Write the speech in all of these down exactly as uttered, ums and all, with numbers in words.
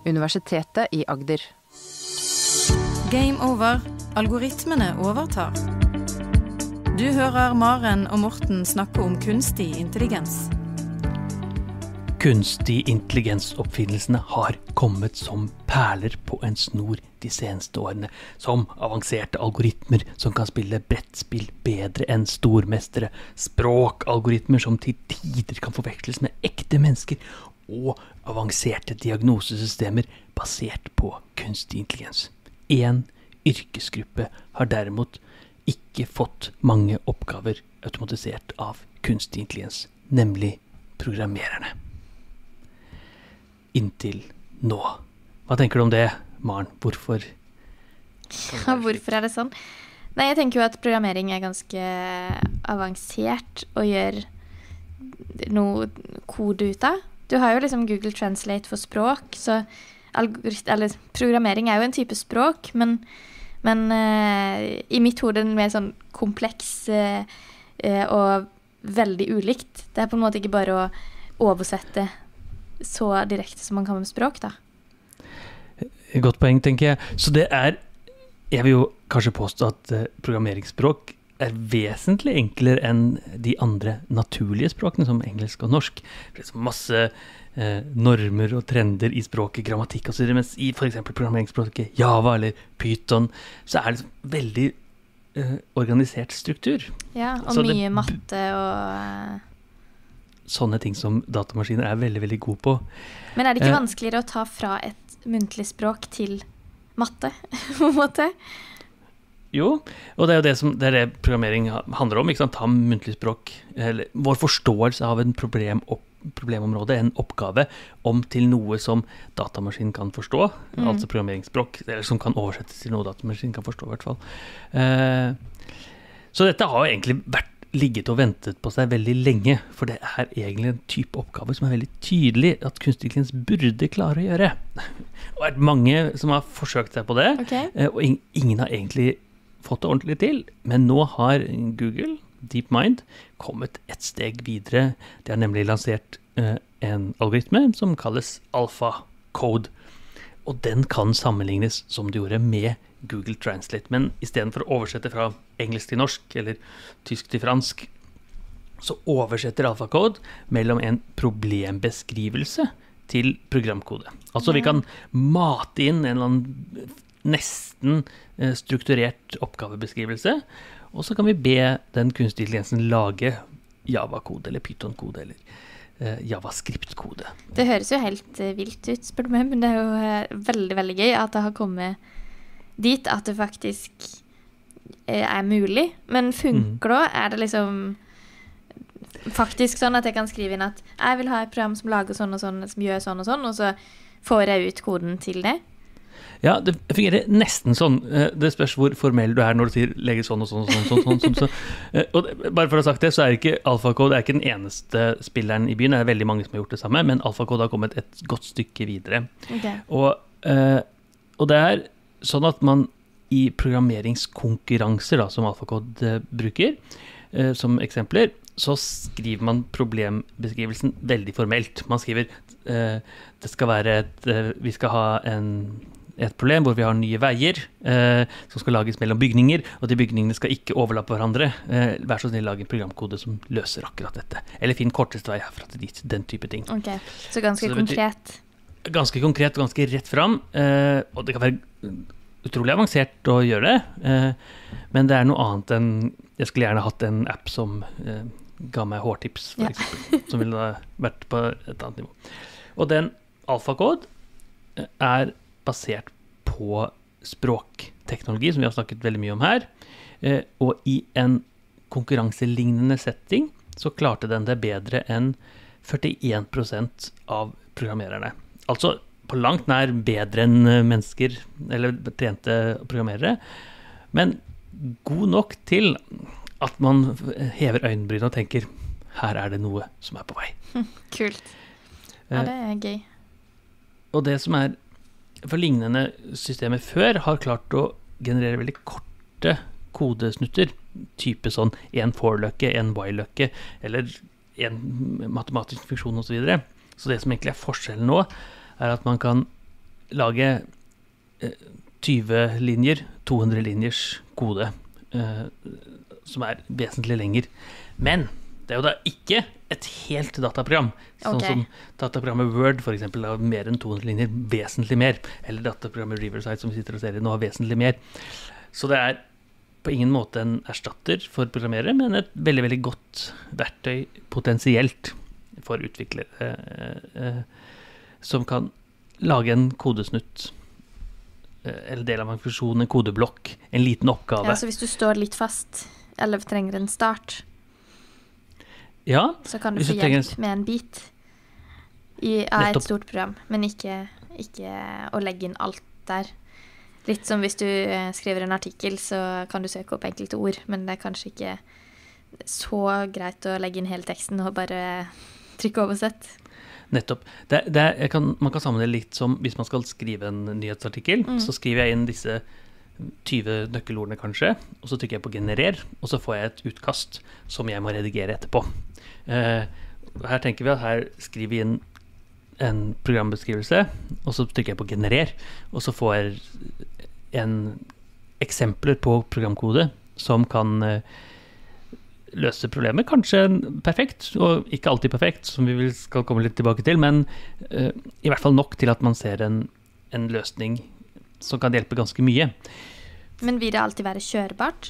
Universitetet i Agder. Game over. Algoritmene overtar. Du hører Maren og Morten snakke om kunstig intelligens. Kunstig intelligensoppfinnelsene har kommet som perler på en snor de seneste årene, som avanserte algoritmer som kan spille brettspill bedre enn stormestere, språkalgoritmer som til tider kan forveksles med ekte mennesker, og avanserte diagnosesystemer basert på kunstig intelligens. En yrkesgruppe har derimot ikke fått mange oppgaver automatisert av kunstig intelligens, nemlig programmererne. Inntil nå. Hva tenker du om det, Maren? Hvorfor? Ja, hvorfor er det sånn? Nei, jeg tenker jo at programmering er ganske avansert og gjør noe kode ut av. Du har jo liksom Google Translate for språk, så algorit- eller, programmering er jo en type språk, men, men uh, i mitt hode er det mer sånn kompleks uh, uh, og veldig ulikt. Det er på en måte ikke bare å oversette så direkte som man kan med språk, da. Godt poeng, tenker jeg. Så det er, jeg vil jo kanskje påstå at uh, programmeringsspråk er vesentlig enklere enn de andre naturlige språkene, som engelsk og norsk. Det er masse eh, normer og trender i språket, grammatikk og så videre, mens i for eksempel programmeringsspråket Java eller Python, så er det liksom veldig eh, organisert struktur. Ja, og så mye det, matte og... Sånne ting som datamaskiner er veldig, veldig gode på. Men er det ikke eh, vanskeligere å ta fra et muntlig språk til matte, på en måte? Jo, og det er jo det som det er det programmering handler om, ikke sant? Ta muntlig språk, eller vår forståelse av en problem, opp, problemområde, en oppgave, om til noe som datamaskinen kan forstå, mm. altså programmeringsspråk, eller som kan oversettes til noe datamaskinen kan forstå i hvert fall. Eh, så dette har jo egentlig vært ligget og ventet på seg veldig lenge, for det er egentlig en type oppgave som er veldig tydelig at kunstig intelligens burde klare å gjøre. Og det er mange som har forsøkt seg på det, Okay. eh, og in- ingen har egentlig fått det ordentlig til, men nå har Google, DeepMind, kommet et steg videre. De har nemlig lansert uh, en algoritme som kalles AlphaCode, og den kan sammenlignes som du gjorde med Google Translate, men i stedet for å oversette fra engelsk til norsk, eller tysk til fransk, så oversetter AlphaCode mellom en problembeskrivelse til programkode. Altså vi kan mate inn en eller annen nesten strukturert oppgavebeskrivelse, og så kan vi be den kunstig intelligensen lage Java-kode eller Python-kode eller eh, JavaScript-kode. Det høres jo helt uh, vilt ut, spør du meg, men det er jo uh, veldig, veldig gøy at det har kommet dit at det faktisk uh, er mulig. Men funker det? Mm. Er det liksom faktisk sånn at jeg kan skrive inn at jeg vil ha et program som lager sånn og sånn, som gjør sånn og sånn, og så får jeg ut koden til det? Ja, det fungerer nesten sånn. Det spørs hvor formell du er når du sier legge sånn og sånn og sånn. sånn, sånn, sånn, sånn. Og bare for å ha sagt det, så er ikke AlphaCode er ikke den eneste spilleren i byen. Det er veldig mange som har gjort det samme, men AlphaCode har kommet et godt stykke videre. Okay. Og, og det er sånn at man i programmeringskonkurranser da, som AlphaCode bruker, som eksempler, så skriver man problembeskrivelsen veldig formelt. Man skriver det skal være et, vi skal ha en et problem hvor vi har nye veier eh, som skal lages mellom bygninger, og de bygningene skal ikke overlappe hverandre. Eh, vær så snill, lage en programkode som løser akkurat dette. Eller finn kortest vei herfra til dit, den type ting. Ok, så ganske så konkret. Betyr, ganske konkret og ganske rett fram, eh, og det kan være utrolig avansert å gjøre det, eh, men det er noe annet enn, jeg skulle gjerne hatt en app som eh, ga meg hårtips, for ja. eksempel, som ville da vært på et annet nivå. Og den AlphaCode er basert på språkteknologi, som vi har snakket veldig mye om her, eh, og i en konkurranselignende setting, så klarte den det bedre enn førtien prosent av programmererne. Altså på langt nær bedre enn mennesker, eller trente programmerere, men god nok til at man hever øyenbrynene og tenker, her er det noe som er på vei. Kult. Ja, det er gøy. Og det som er for lignende systemer før har klart å generere veldig korte kodesnutter, type sånn en for-løkke, en while-løkke, eller en matematisk funksjon og så videre. Så det som egentlig er forskjellen nå, er at man kan lage eh, tjue linjer, to hundre linjers kode, eh, som er vesentlig lenger. Men det er jo da ikke et helt dataprogram, sånn Ok. som dataprogrammet Word for eksempel har mer enn to hundre linjer, vesentlig mer, eller dataprogrammet Riverside som vi sitter og ser i nå har vesentlig mer. Så det er på ingen måte en erstatter for programmerere, men et veldig, veldig godt verktøy potensielt for utviklere eh, eh, som kan lage en kodesnutt, eh, eller del av en funksjon, en kodeblokk, en liten oppgave. Ja, så hvis du står litt fast, eller trenger en start, Ja, så kan du hvis få du trenger hjelp med en bit i, av et Nettopp. stort program, men ikke, ikke å legge inn alt der. Litt som hvis du eh, skriver en artikkel, så kan du søke opp enkelte ord, men det er kanskje ikke så greit å legge inn hele teksten og bare trykke oversett. nettopp. Det, det er, jeg kan, man kan sammenligne litt som hvis man skal skrive en nyhetsartikkel, Mm. så skriver jeg inn disse tjue nøkkelordene kanskje, og så trykker jeg på generer, og så får jeg et utkast som jeg må redigere etterpå. Eh, her tenker vi at her skriver vi inn en programbeskrivelse, og så trykker jeg på generer, og så får jeg en eksempler på programkode som kan eh, løse problemet, kanskje perfekt, og ikke alltid perfekt, som vi vil skal komme litt tilbake til, men eh, i hvert fall nok til at man ser en, en løsning som kan hjelpe ganske mye. Men vil det alltid være kjørbart?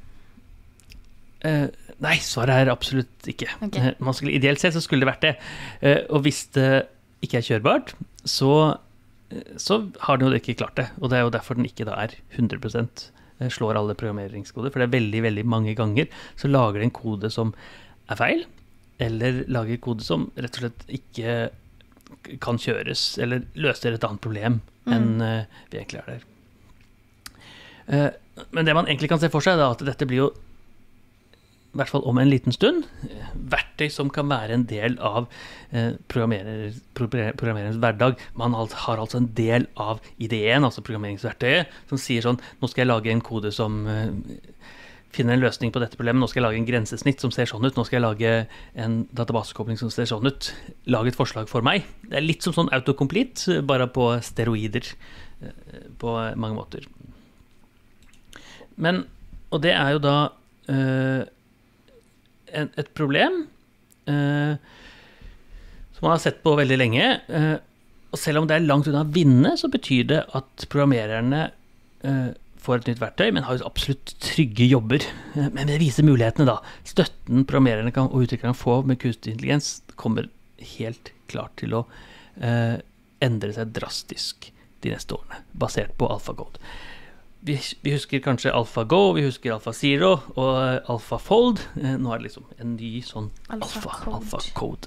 Eh, nei, svaret er absolutt ikke. Ok. Eh, man skulle, ideelt sett så skulle det vært det. Eh, og hvis det ikke er kjørbart, så, eh, så har den jo ikke klart det. Og det er jo derfor den ikke da er hundre prosent eh, slår alle programmeringskoder. For det er veldig, veldig mange ganger så lager det en kode som er feil, eller lager kode som rett og slett ikke kan kjøres, eller løser et annet problem enn eh, vi egentlig er der. Eh, men det man egentlig kan se for seg, er at dette blir jo i hvert fall om en liten stund, eh, verktøy som kan være en del av eh, programmerer, programmererens hverdag. Man har altså en del av ideen, altså programmeringsverktøyet, som sier sånn, nå skal jeg lage en kode som eh, finner en løsning på dette problemet, nå skal jeg lage en grensesnitt som ser sånn ut, nå skal jeg lage en databasekobling som ser sånn ut, lage et forslag for meg. Det er litt som sånn autocomplete, bare på steroider, eh, på mange måter. Men, og det er jo da eh, en, et problem eh, som man har sett på veldig lenge, eh, og selv om det er langt unna å vinne, så betyr det at programmererne eh, får et nytt verktøy, men har jo absolutt trygge jobber. Eh, men det viser mulighetene da. Støtten programmererne kan, og utviklerne få med kunstig intelligens kommer helt klart til å eh, endre seg drastisk de neste årene, basert på AlphaCode. Vi, vi husker kanskje AlphaGo, vi husker AlphaZero og AlphaFold. Eh, nå er det liksom en ny sånn AlphaCode. AlphaCode.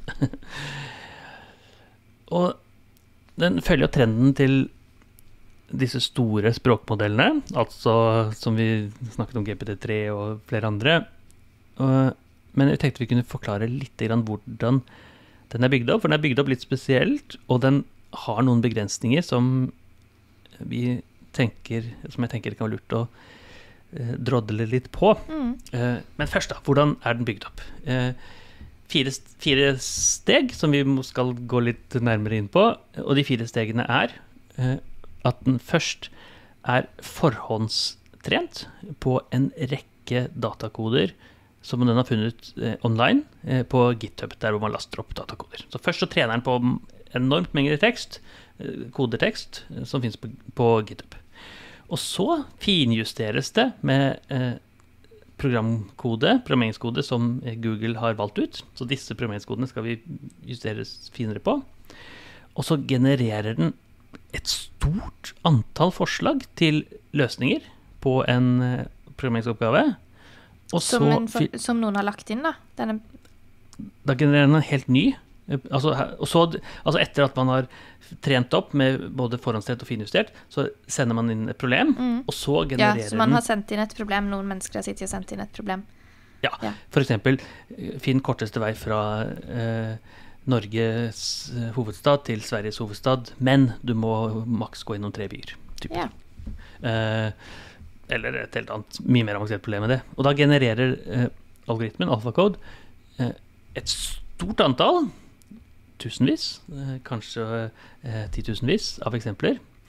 Og den følger jo trenden til disse store språkmodellene, altså som vi snakket om G P T tre og flere andre. Og, men jeg tenkte vi kunne forklare litt grann hvordan den er bygd opp, for den er bygd opp litt spesielt, og den har noen begrensninger som vi tenker, som jeg tenker det kan være lurt å eh, drodle litt på. Mm. Eh, men først da, hvordan er den bygd opp? Eh, fire, fire steg som vi skal gå litt nærmere inn på, og de fire stegene er eh, at den først er forhåndstrent på en rekke datakoder som den har funnet eh, online eh, på GitHub, der hvor man laster opp datakoder. Så først så trener den på enormt mengde tekst, eh, kodetekst, eh, som finnes på, på GitHub. Og så finjusteres det med eh, programkode, programmeringskode som Google har valgt ut. Så disse programmeringskodene skal vi justeres finere på. Og så genererer den et stort antall forslag til løsninger på en eh, programmeringsoppgave. Og så, Som, en for, som noen har lagt inn, da. Denne, da genererer den en helt ny. Altså, og så, altså etter at man har trent opp med både forhåndstrent og finjustert, så sender man inn et problem, mm. og så ja, genererer den... så man har sendt inn et problem, noen mennesker har sittet og sendt inn et problem. Ja, Ja. for eksempel finn korteste vei fra eh, Norges hovedstad til Sveriges hovedstad, men du må maks gå innom tre byer. Typ. Ja. Eh, eller et helt annet, mye mer avansert problem med det. Og da genererer eh, algoritmen, AlphaCode, eh, et stort antall, tusenvis, eh, kanskje eh, titusenvis av eksempler,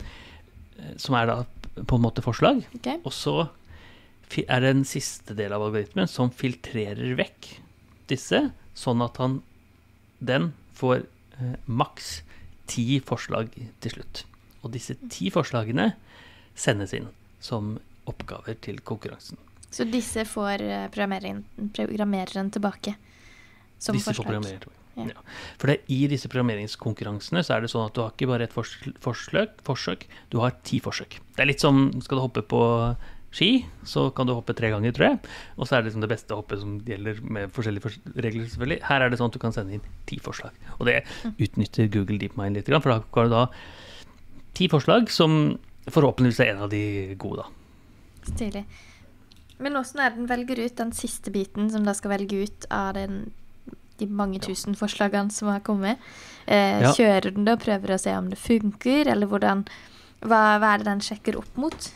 som er da på en måte forslag. Okay. Og så er det en siste del av algoritmen som filtrerer vekk disse, sånn at han, den får eh, maks ti forslag til slutt. Og disse ti forslagene sendes inn som oppgaver til konkurransen. Så disse får programmereren, programmereren tilbake som disse forslag? Får programmereren tilbake. Ja. Ja. For det, i disse programmeringskonkurransene så er det sånn at du har ikke bare et forsøk, forsøk, forsøk, du har ti forsøk. Det er litt som, skal du hoppe på ski, så kan du hoppe tre ganger, tror jeg. Og så er det liksom det beste hoppet som gjelder med forskjellige regler, selvfølgelig. Her er det sånn at du kan sende inn ti forslag. Og det utnytter Google DeepMind litt, for da har du da ti forslag som forhåpentligvis er en av de gode, da. Stilig. Men hvordan er den velger ut den siste biten som da skal velge ut av den, de mange tusen ja. forslagene som har kommet? Eh, ja. Kjører den da og prøver å se om det funker, eller hvordan, hva, hva er det den sjekker opp mot?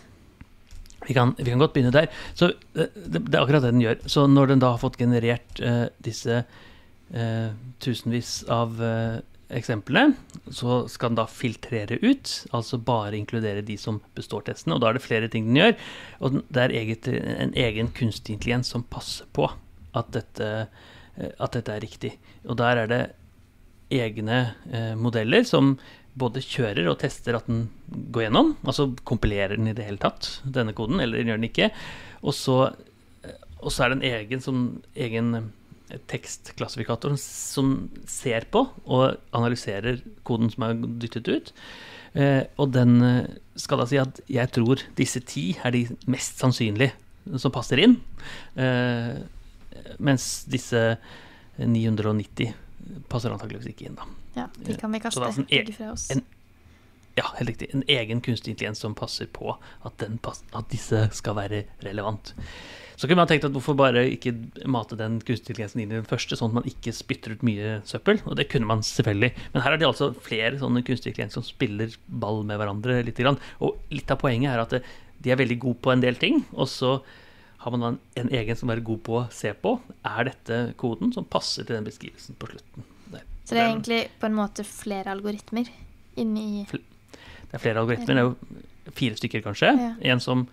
Vi kan, vi kan godt begynne der. Så det, det er akkurat det den gjør. Så når den da har fått generert uh, disse uh, tusenvis av uh, eksemplene, så skal den da filtrere ut, altså bare inkludere de som består testen, og da er det flere ting den gjør, og det er egentlig en egen kunstig intelligens som passer på at dette, at dette er riktig. Og der er det egne uh, modeller som både kjører og tester at den går gjennom, altså kompilerer den i det hele tatt, denne koden, eller gjør den ikke, og så, og så er det en egen, som, egen tekstklassifikator som ser på og analyserer koden som er dyttet ut, eh, og den skal da si at jeg tror disse ti er de mest sannsynlige som passer inn, eh, mens disse ni hundre og nitti passer antageligvis ikke inn da. Ja, de kan vi kaste sånn e- fra oss. En, ja, helt riktig. En egen kunstig intelligens som passer på at, den pass, at disse skal være relevant. Så kunne man tenkt at hvorfor bare ikke mate den kunstig intelligensen inn i den første, sånn at man ikke spytter ut mye søppel, og det kunne man selvfølgelig. Men her er det altså flere sånne kunstig intelligens som spiller ball med hverandre litt grann, og litt av poenget er at det, de er veldig gode på en del ting, og så har man en, en egen som er god på å se på, er dette koden som passer til den beskrivelsen på slutten. Der. Så det er egentlig på en måte flere algoritmer inni... Det er flere algoritmer, det er jo fire stykker kanskje. Ja. En som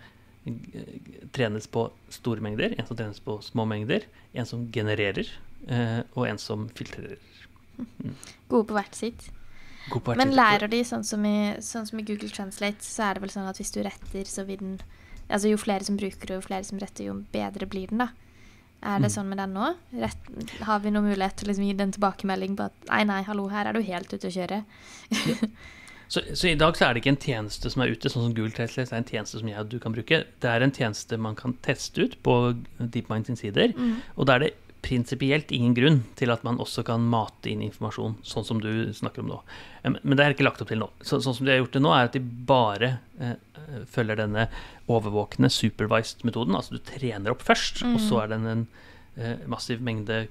trenes på store mengder, en som trenes på små mengder, en som genererer, og en som filtrerer. Mm. Gode på hvert sitt. God på hvert Men sitt. lærer de, sånn som, i, sånn som i Google Translate, så er det vel sånn at hvis du retter, så vil den... Altså jo flere som bruker det, jo flere som retter, jo bedre blir den da. Er det mm. sånn med den nå? Rett, har vi noen mulighet til å liksom gi den tilbakemelding på at nei, nei, hallo, her er du helt ute å kjøre? så, så i dag så er det ikke en tjeneste som er ute, sånn som Google Translate er en tjeneste som jeg og du kan bruke. Det er en tjeneste man kan teste ut på DeepMind sin sider, mm. og da er det prinsipielt ingen grunn til at man også kan mate inn informasjon, sånn som du snakker om nå. Men det er ikke lagt opp til nå. Så, sånn som de har gjort det nå, er at de bare eh, følger denne overvåkende supervised-metoden, altså du trener opp først, mm. og så er det en eh, massiv mengde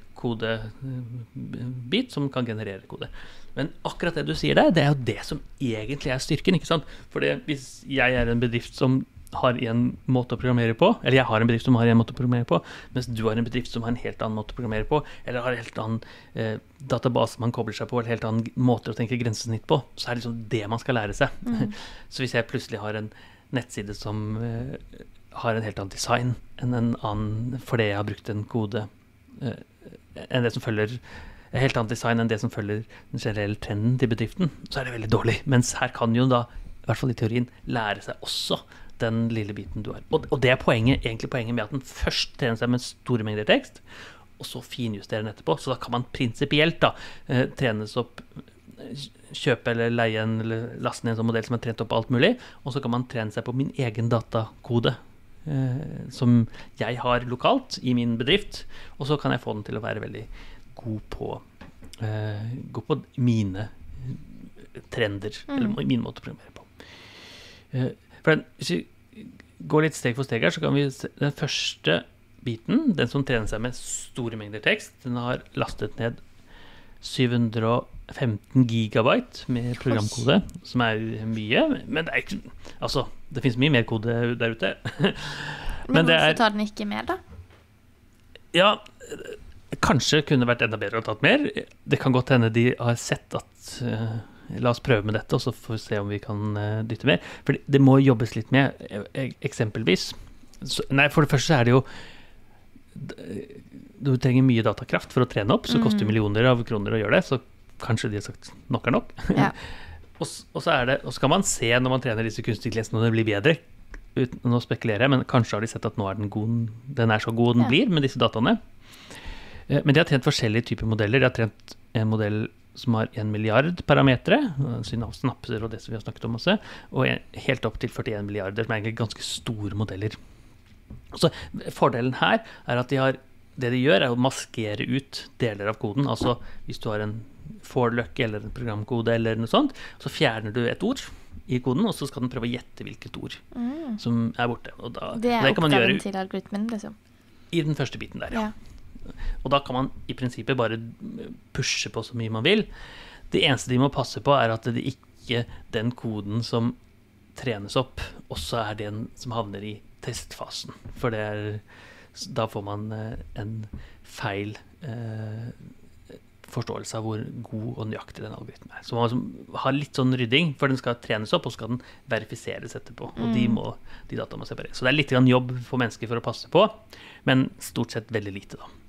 kodebit som kan generere kode. Men akkurat det du sier der, det er jo det som egentlig er styrken, ikke sant? Fordi hvis jeg er en bedrift som har en måte å programmere på, eller jeg har en bedrift som har en måte å programmere på, mens du har en bedrift som har en helt annen måte å programmere på, eller har en helt annen eh, database man kobler seg på, eller helt annen måte å tenke grensesnitt på, så er det liksom det man skal lære seg. Mm. Så hvis jeg plutselig har en nettside som eh, har en helt annen design enn en annen, fordi jeg har brukt en kode eh, enn det som følger en helt annen design enn det som følger den generelle trenden til bedriften, så er det veldig dårlig. Mens her kan jo da, i hvert fall i teorien, lære seg også den lille biten du har. Og, og det er poenget, egentlig poenget med at den først trener seg med store mengder tekst, og så finjusterer den etterpå. Så da kan man prinsipielt da eh, trenes opp, kjøpe eller leie en, eller laste ned en sånn modell som er trent opp alt mulig, og så kan man trene seg på min egen datakode, eh, som jeg har lokalt i min bedrift, og så kan jeg få den til å være veldig god på, eh, god på mine trender, mm. eller min måte å programmere på. Eh, For den, hvis vi går litt steg for steg her, så kan vi se den første biten, den som trener seg med store mengder tekst, den har lastet ned syv hundre og femten gigabyte med programkode, som er mye, men det er ikke, altså, det finnes mye mer kode der ute. men, men hvorfor er, tar den ikke mer da? Ja, kanskje kunne vært enda bedre å ha tatt mer. Det kan godt hende de har sett at uh, la oss prøve med dette, og så får vi se om vi kan uh, dytte mer. For det, det må jobbes litt med, e eksempelvis. Så, nei, for det første så er det jo du trenger mye datakraft for å trene opp, så mm. koster millioner av kroner å gjøre det, så kanskje de har sagt nok er nok. Ja. og, og så er det, og så kan man se når man trener disse kunstige intelligensene, når det blir bedre, uten å spekulere, men kanskje har de sett at nå er den god, den er så god den ja. blir med disse dataene. Eh, men de har trent forskjellige typer modeller. De har trent en modell som har en milliard parametre, synapser og det som vi har snakket om også, og en, helt opp til førtien milliarder, som er egentlig ganske store modeller. Så fordelen her er at de har, det de gjør er å maskere ut deler av koden, altså hvis du har en for-løkke eller en programkode eller noe sånt, så fjerner du et ord i koden, og så skal den prøve å gjette hvilket ord mm. som er borte. Og da, det er det kan man oppgaven gjøre, til algoritmen, liksom? I den første biten der, ja. ja. Og da kan man i prinsippet bare pushe på så mye man vil. Det eneste de må passe på er at det ikke den koden som trenes opp, også er den som havner i testfasen. For det er, da får man en feil eh, forståelse av hvor god og nøyaktig den algoritmen er. Så man må ha litt sånn rydding, for den skal trenes opp, og skal den verifiseres etterpå. Og de, må, de data må separeres. Så det er litt grann jobb for mennesker for å passe på, men stort sett veldig lite da.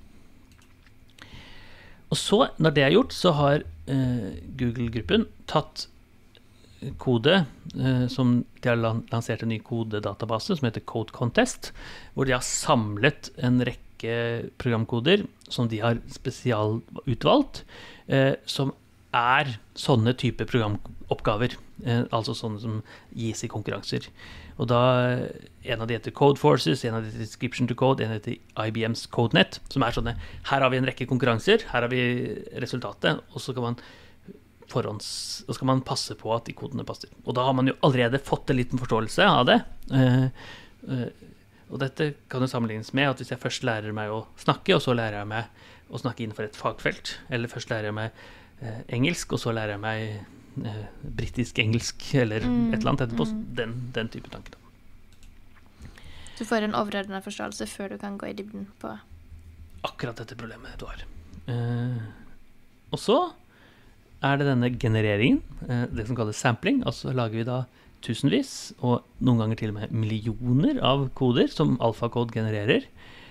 Og så, når det er gjort, så har eh, Google-gruppen tatt kode, eh, som de har lansert en ny kodedatabase som heter Code Contest, hvor de har samlet en rekke programkoder som de har spesialutvalgt, eh, som er sånne type programoppgaver, eh, altså sånne som gis i konkurranser. Og da, en av de heter Code Forces, en av de heter Description to Code, en heter I B M's CodeNet, som er sånne, her har vi en rekke konkurranser, her har vi resultatet, og så kan man forhånds, og skal man passe på at de kodene passer. Og da har man jo allerede fått en liten forståelse av det. Uh, uh, og dette kan jo sammenlignes med at hvis jeg først lærer meg å snakke, og så lærer jeg meg å snakke innenfor et fagfelt, eller først lærer jeg meg uh, engelsk, og så lærer jeg meg uh, britisk-engelsk, eller mm, et eller annet etterpå, mm. den, den type tanke da. Du får en overordnet forståelse før du kan gå i dybden på akkurat dette problemet du har. Uh, og så er det denne genereringen, det som kalles sampling, altså lager vi da tusenvis, og noen ganger til og med millioner av koder som AlphaCode genererer.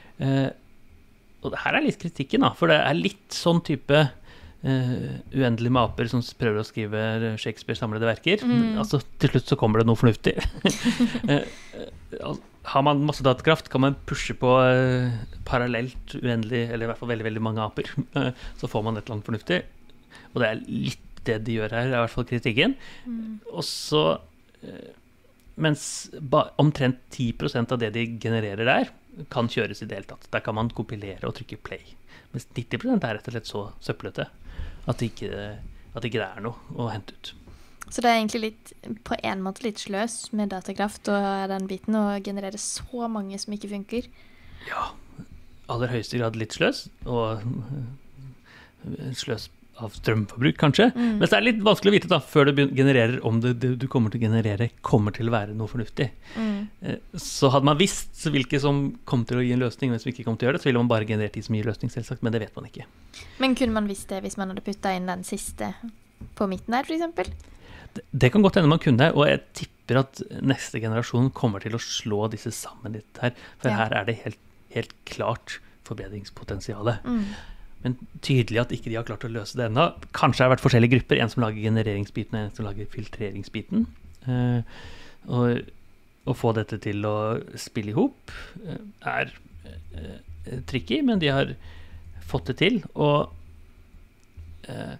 Og det her er litt kritikken da, for det er litt sånn type uh, uendelig med aper som prøver å skrive Shakespeare samlede verker. Mm. Altså til slutt så kommer det noe fornuftig. Har man masse datakraft, kan man pushe på uh, parallelt uendelig, eller i hvert fall veldig, veldig mange aper. Uh, så får man et eller annet fornuftig. Og det er litt det de gjør her, i hvert fall kritikken. Mm. Og så, mens ba, omtrent ti prosent av det de genererer der, kan kjøres i det hele tatt. Der kan man kompilere og trykke play. Mens nitti prosent er rett og slett så søplete at det ikke, at det ikke er noe å hente ut. Så det er egentlig litt, på en måte litt sløs med datakraft og den biten, å generere så mange som ikke funker? Ja, aller høyeste grad litt sløs, og sløs av strømforbruk, kanskje. Mm. Men det er litt vanskelig å vite da, før du genererer om det, det du kommer til å generere kommer til å være noe fornuftig. Mm. Så hadde man visst hvilke som kom til å gi en løsning, men som ikke kom til å gjøre det, så ville man bare generert de som gir løsning, selvsagt, men det vet man ikke. Men kunne man visst det hvis man hadde puttet inn den siste på midten her, for eksempel? Det, det kan godt hende man kunne, og jeg tipper at neste generasjon kommer til å slå disse sammen litt her, for ja. Her er det helt, helt klart forbedringspotensialet. Mm. Men tydelig at ikke de har klart å løse det enda. Kanskje har det vært forskjellige grupper, en som lager genereringsbiten og en som lager filtreringsbiten. Eh, og å få dette til å spille ihop eh, er eh, tricky, men de har fått det til. Og, eh,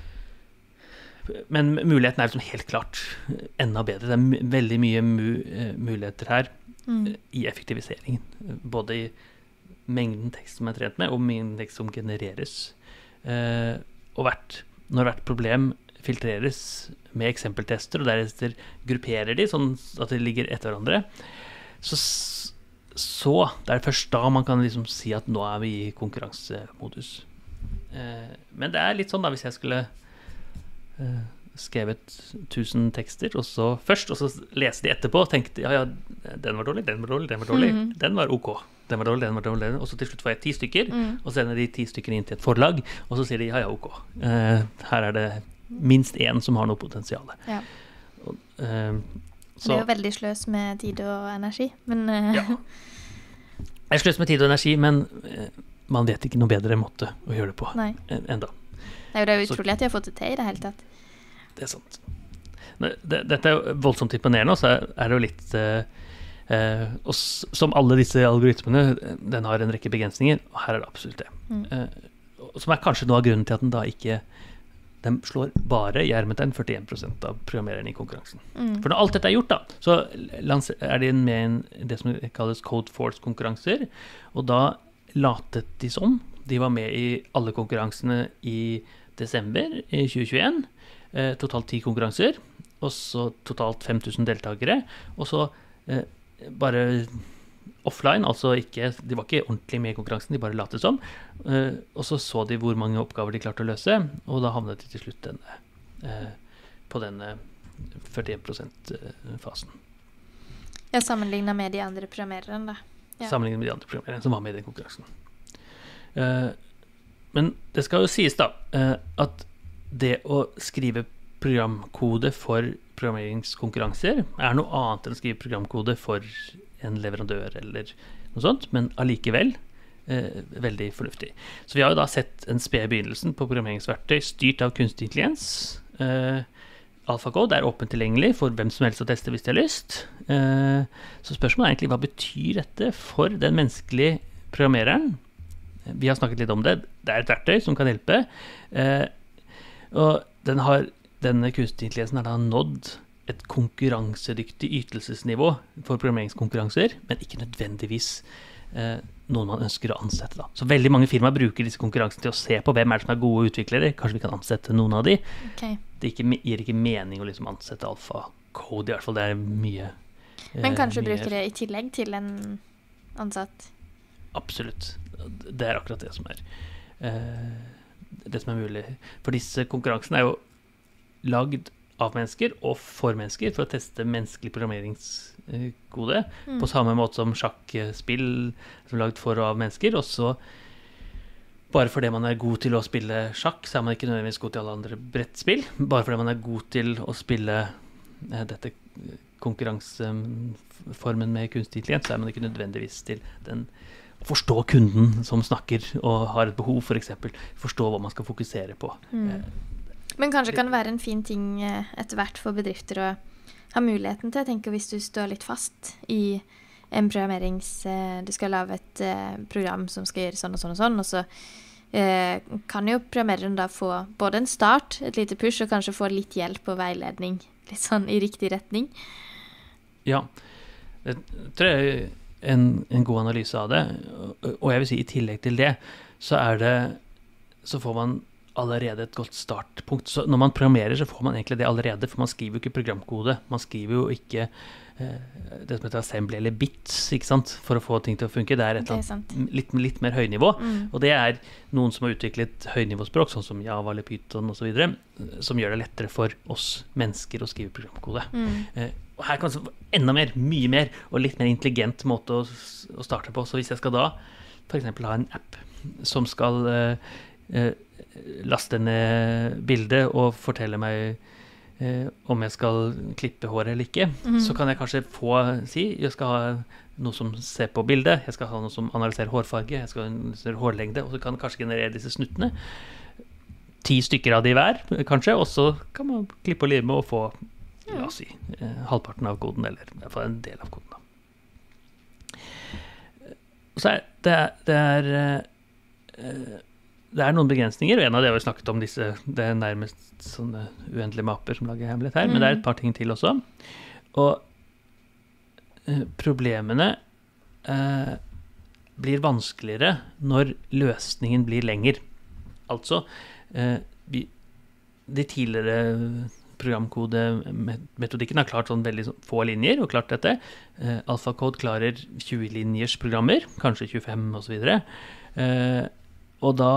men muligheten er sånn helt klart enda bedre. Det er veldig mye mu muligheter her mm. i effektiviseringen. Både i mengden tekst som er trent med, og mengden tekst som genereres. Eh, og hvert, når hvert problem filtreres med eksempeltester, og deretter grupperer de, sånn at de ligger etter hverandre, så, så det er først da man kan liksom si at nå er vi i konkurransemodus. Eh, men det er litt sånn da, hvis jeg skulle eh, skrevet tusen tekster, og så først, og så lese de etterpå, og tenkte, ja, ja, den var dårlig, den var dårlig, den var dårlig, mm. den var ok. Den var dårlig, den var dårlig, den. Og så til slutt får jeg ti stykker, mm. og så sender de ti stykker inn til et forlag, og så sier de, ja, ja, ok. Uh, her er det minst en som har noe potensial. Ja. Og, uh, så, det er jo veldig sløs med tid og energi, men... Uh, ja. Det er sløs med tid og energi, men uh, man vet ikke noe bedre måte å gjøre det på Nei. enda. Nei, det er jo utrolig så, at de har fått det til i det hele tatt. Det er sant. Det, dette er jo voldsomt imponerende, og så er det jo litt eh, eh, og s- som alle disse algoritmene, den har en rekke begrensninger, og her er det absolutt det. Mm. Eh, som er kanskje noe av grunnen til at den da ikke den slår bare i hermetegn førtien prosent av programmererne i konkurransen. Mm. For når alt dette er gjort da, så lans- er de med i det som kalles Code Force-konkurranser, og da latet de som. De var med i alle konkurransene i desember i tjue tjueen, eh, totalt ti konkurranser, og så totalt fem tusen deltakere, og så eh, bare offline, altså ikke, de var ikke ordentlig med i konkurransen, de bare latet som, eh, og så så de hvor mange oppgaver de klarte å løse, og da havnet de til slutt denne, eh, på denne førtien prosent-fasen. Ja, sammenlignet med de andre programmererne da. Ja. Sammenlignet med de andre programmererne som var med i den konkurransen. Eh, men det skal jo sies da, eh, at det å skrive programkode for programmeringskonkurranser er noe annet enn å skrive programkode for en leverandør eller noe sånt, men allikevel eh, veldig fornuftig. Så vi har jo da sett en spede begynnelsen på programmeringsverktøy styrt av kunstig intelligens. Eh, AlphaCode er åpent tilgjengelig for hvem som helst å teste hvis de har lyst. Eh, så spørsmålet er egentlig, hva betyr dette for den menneskelige programmereren? Vi har snakket litt om det. Det er et verktøy som kan hjelpe. Eh, og den har Denne kunstig intelligensen har da nådd et konkurransedyktig ytelsesnivå for programmeringskonkurranser, men ikke nødvendigvis eh, noen man ønsker å ansette. Da. Så veldig mange firmaer bruker disse konkurransene til å se på hvem er det som er gode utviklere. Kanskje vi kan ansette noen av de. Okay. Det ikke, gir ikke mening å liksom ansette AlphaCode, i hvert fall. Det er mye eh, Men kanskje mye, bruke det i tillegg til en ansatt? Absolutt. Det er akkurat det som er eh, det som er mulig. For disse konkurransene er jo lagd av mennesker og for mennesker for å teste menneskelig programmeringskode mm. på samme måte som sjakkspill som er lagd for og av mennesker, og så bare fordi man er god til å spille sjakk, så er man ikke nødvendigvis god til alle andre brettspill. Bare fordi man er god til å spille eh, dette konkurranseformen med kunstig intelligens, så er man ikke nødvendigvis til den å forstå kunden som snakker og har et behov, for eksempel. Forstå hva man skal fokusere på. Mm. Men kanskje kan det være en fin ting etter hvert for bedrifter å ha muligheten til. Jeg tenker hvis du står litt fast i en programmerings... Du skal lage et program som skal gjøre sånn og sånn og sånn, og så eh, kan jo programmereren da få både en start, et lite push, og kanskje få litt hjelp og veiledning litt sånn i riktig retning. Ja, det tror jeg er en, en god analyse av det, og jeg vil si i tillegg til det, så er det, så får man allerede et godt startpunkt. Så når man programmerer, så får man egentlig det allerede, for man skriver jo ikke programkode. Man skriver jo ikke eh, det som heter assembly eller bits, ikke sant, for å få ting til å funke. Det er et eller annet litt, litt mer høynivå, mm. og det er noen som har utviklet høynivåspråk, sånn som Java eller Python og så videre, som gjør det lettere for oss mennesker å skrive programkode. Mm. Eh, og her kan det enda mer, mye mer, og litt mer intelligent måte å, å starte på. Så hvis jeg skal da for eksempel ha en app som skal eh, eh, laste ned bildet og fortelle meg eh, om jeg skal klippe håret eller ikke, mm. så kan jeg kanskje få si, jeg skal ha noe som ser på bildet, jeg skal ha noe som analyserer hårfarge, jeg skal analysere hårlengde, og så kan det kanskje generere disse snuttene. Ti stykker av de hver, kanskje, og så kan man klippe og lime og få, la oss si, eh, halvparten av koden, eller i hvert fall en del av koden. Da. Så er det, det er eh, det er noen begrensninger, og en av det har vi snakket om disse, det er nærmest sånne uendelige mapper som lager hemmelighet her, mm. men det er et par ting til også. Og eh, problemene eh, blir vanskeligere når løsningen blir lenger. Altså, eh, vi, de tidligere programkodemetodikken har klart sånn veldig få linjer, og klart dette. Eh, AlphaCode klarer tjue linjers programmer, kanskje tjuefem og så videre. Eh, og da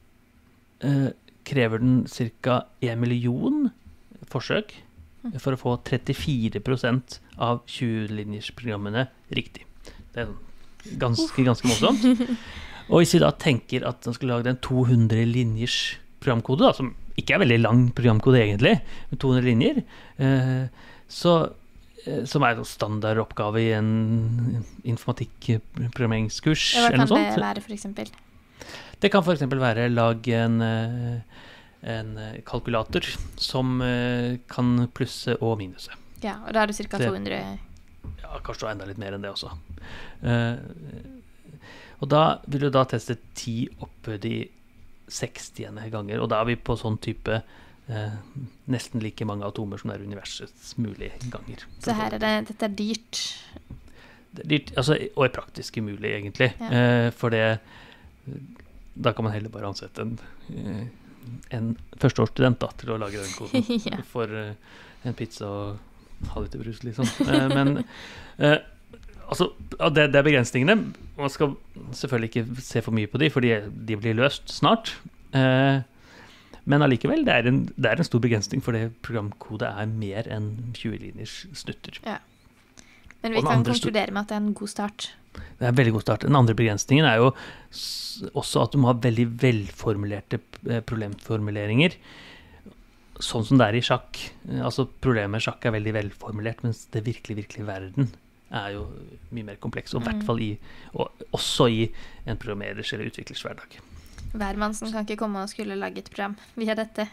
eh, krever den cirka en million forsøk for å få trettifire prosent av tjue-linjers-programmene riktig. Det er ganske, ganske morsomt. Og hvis vi da tenker at den skulle lage en to hundre linjers programkode, da, som ikke er veldig lang programkode egentlig, med to hundre linjer, eh, så, eh, som er en standardoppgave i en informatikk-programmeringskurs. Ja, hva kan eller noe sånt. det være, for eksempel? Det kan for eksempel være lag en, en kalkulator som kan plusse og minuse. Ja, og da er du cirka to hundre... Ja, kanskje enda litt mer enn det også. Uh, og da vil du da teste ti oppe de sekstiende ganger, og da er vi på sånn type uh, nesten like mange atomer som det er universets mulige ganger. Så her er det, dette er dyrt? Det er dyrt, altså, og er praktisk umulig egentlig, ja. uh, for det, da kan man heller bare ansette en, uh, en førsteårsstudent da, til å lage den koden ja. for uh, en pizza og halvliter brus, liksom. Eh, men eh, altså, det, det er begrensningene. Man skal selvfølgelig ikke se for mye på de, fordi de blir løst snart. Eh, men allikevel, det er, en, det er en stor begrensning, for det programkode er mer enn tjue linjers snutter. Ja. Men vi kan konkludere med at det er en god start. Det er en veldig god start. Den andre begrensningen er jo også at du må ha veldig velformulerte problemformuleringer, sånn som det er i sjakk. Altså problemet med sjakk er veldig velformulert, mens det virkelig, virkelig verden er jo mye mer kompleks, og i hvert fall i, og også i en programmerers eller utviklers hverdag. Hvermannsen kan ikke komme og skulle lage et program via dette.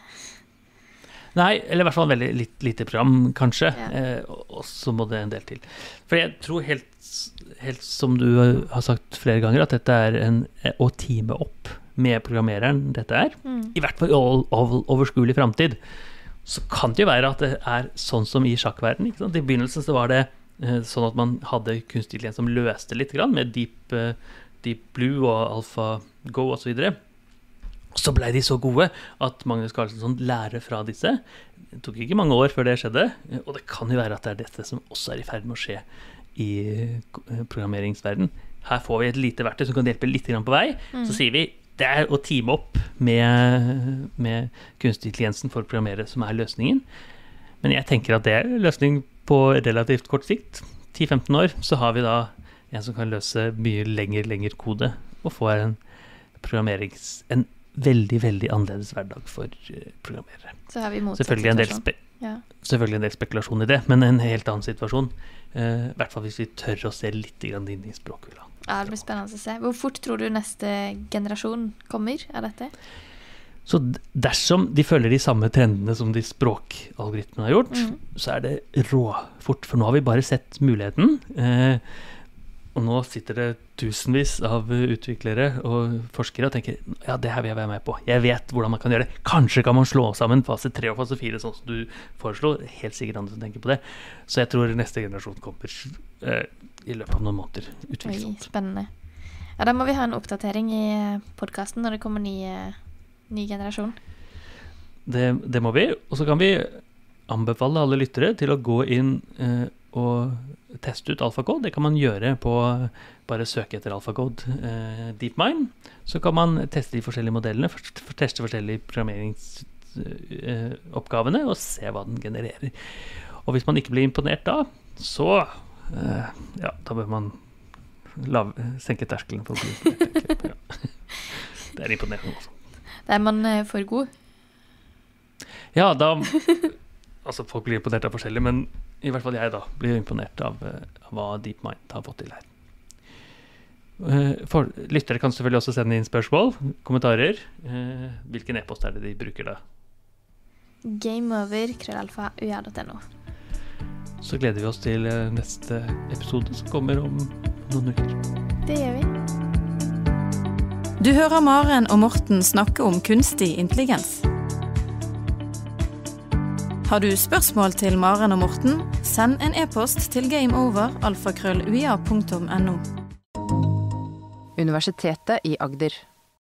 Nei, eller i hvert fall veldig litt, lite program, kanskje, Ja. eh, og, og så må det en del til. For jeg tror helt, helt som du har sagt flere ganger, at dette er en, å time opp med programmereren dette er, Mm. i hvert fall i all- all- overskuelig fremtid, så kan det jo være at det er sånn som i sjakkverden, ikke sant? I begynnelsen så var det eh, sånn at man hadde kunstig intelligens som løste litt grann, med Deep, eh, Deep Blue og AlphaGo og så videre. Så ble de så gode at Magnus Carlsen lærer fra disse. Det tok ikke mange år før det skjedde, og det kan jo være at det er dette som også er i ferd med å skje i programmeringsverden. Her får vi et lite verktøy som kan hjelpe litt grann på vei. Mm. Så sier vi, det er å teame opp med, med kunstig intelligensen for å programmere som er løsningen. Men jeg tenker at det er løsning på relativt kort sikt. ti til femten år, så har vi da en som kan løse mye lenger, lenger kode, og få en programmerings... en veldig, veldig annerledes hverdag for uh, programmerere. Så har vi motsatt selvfølgelig en, del spe- ja. selvfølgelig en del spekulasjon i det, men en helt annen situasjon. Uh, I hvert fall hvis vi tør å se litt grann inn i språkhula. Ja, det blir spennende å se. Hvor fort tror du neste generasjon kommer av dette? Så dersom de følger de samme trendene som de språkalgoritmene har gjort, Mm. så er det råfort, for nå har vi bare sett muligheten. Uh, Og nå sitter det tusenvis av utviklere og forskere og tenker, ja, det her vil jeg være med på. Jeg vet hvordan man kan gjøre det. Kanskje kan man slå sammen fase tre og fase fire, sånn som du foreslo. Helt sikkert andre som tenker på det. Så jeg tror neste generasjon kommer eh, i løpet av noen måneder. Utvilsomt. Oi, spennende. Ja, da må vi ha en oppdatering i podcasten når det kommer ny, ny generasjon. Det, det må vi. Og så kan vi anbefale alle lyttere til å gå inn eh, og teste ut AlphaCode. Det kan man gjøre på bare søke etter AlphaCode eh, DeepMind. Så kan man teste de forskjellige modellene, for, for teste forskjellige programmeringsoppgavene og se hva den genererer. Og hvis man ikke blir imponert da, så eh, ja, da bør man lav, senke terskelen for å bli imponert. Ja. Det er imponerende også. Da er man eh, for god. Ja, da altså folk blir imponert av forskjellig, men i hvert fall jeg da blir imponert av, av hva DeepMind har fått til her. For, lyttere kan selvfølgelig også sende inn spørsmål, kommentarer. Hvilken e-post er det de bruker da? gameover krøllalfa u a punktum no. Så gleder vi oss til neste episode som kommer om noen uker. Det gjør vi. Du hører Maren og Morten snakke om kunstig intelligens. Har du spørsmål til Maren og Morten, send en e-post til gameover alfakrøll u a punktum no. Universitetet i Agder.